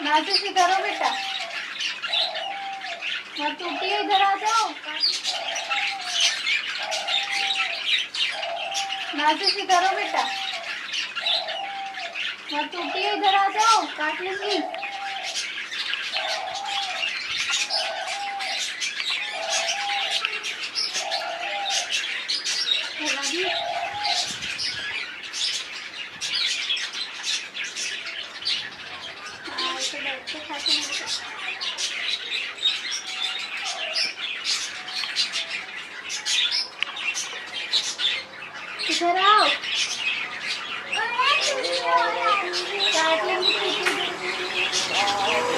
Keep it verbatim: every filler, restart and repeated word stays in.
नासिश इधर हो बेटा, मत टूटिए, इधर आ जाओ। नासिश इधर हो बेटा, मत टूटिए, इधर आ जाओ, काट लूंगी। इधर आओ, काट लेंगे।